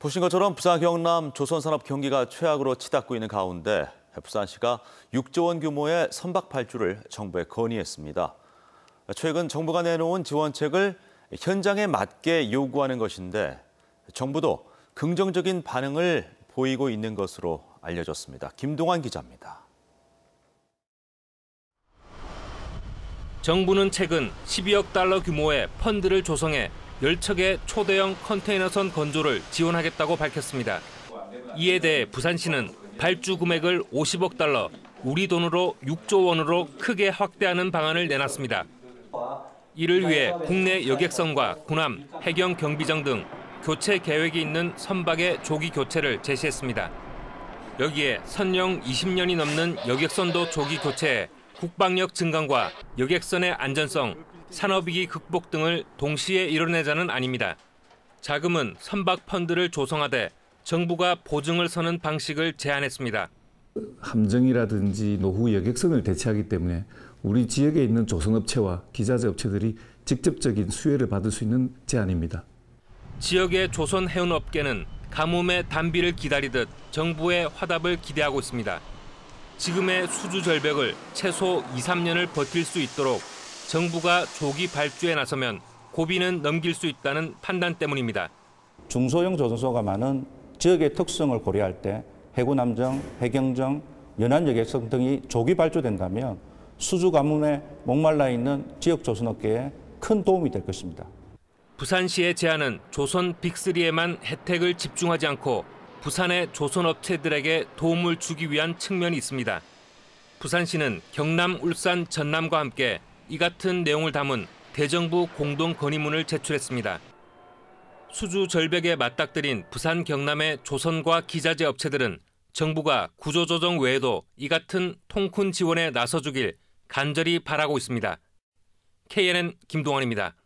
보신 것처럼 부산 경남 조선산업 경기가 최악으로 치닫고 있는 가운데 부산시가 6조 원 규모의 선박 발주를 정부에 건의했습니다. 최근 정부가 내놓은 지원책을 현장에 맞게 요구하는 것인데 정부도 긍정적인 반응을 보이고 있는 것으로 알려졌습니다. 김동환 기자입니다. 정부는 최근 12억 달러 규모의 펀드를 조성해 10척의 초대형 컨테이너선 건조를 지원하겠다고 밝혔습니다. 이에 대해 부산시는 발주 금액을 50억 달러, 우리 돈으로 6조 원으로 크게 확대하는 방안을 내놨습니다. 이를 위해 국내 여객선과 군함, 해경 경비정 등 교체 계획이 있는 선박의 조기 교체를 제시했습니다. 여기에 선령 20년이 넘는 여객선도 조기 교체해 국방력 증강과 여객선의 안전성, 산업위기 극복 등을 동시에 이뤄내자는 안입니다. 자금은 선박 펀드를 조성하되 정부가 보증을 서는 방식을 제안했습니다. 함정이라든지 노후 여객선을 대체하기 때문에 우리 지역에 있는 조선업체와 기자재 업체들이 직접적인 수혜를 받을 수 있는 제안입니다. 지역의 조선 해운업계는 가뭄의 단비를 기다리듯 정부의 화답을 기대하고 있습니다. 지금의 수주 절벽을 최소 2~3년을 버틸 수 있도록 정부가 조기 발주에 나서면 고비는 넘길 수 있다는 판단 때문입니다. 중소형 조선소가 많은 지역의 특성을 고려할 때 해군함정, 해경정, 연안여객선 등이 조기 발주된다면 수주 가뭄에 목말라 있는 지역 조선업계에 큰 도움이 될 것입니다. 부산시의 제안은 조선 빅3에만 혜택을 집중하지 않고 부산의 조선업체들에게 도움을 주기 위한 측면이 있습니다. 부산시는 경남, 울산, 전남과 함께 이 같은 내용을 담은 대정부 공동 건의문을 제출했습니다. 수주 절벽에 맞닥뜨린 부산 경남의 조선과 기자재 업체들은 정부가 구조조정 외에도 이 같은 통큰 지원에 나서주길 간절히 바라고 있습니다. KNN 김동환입니다.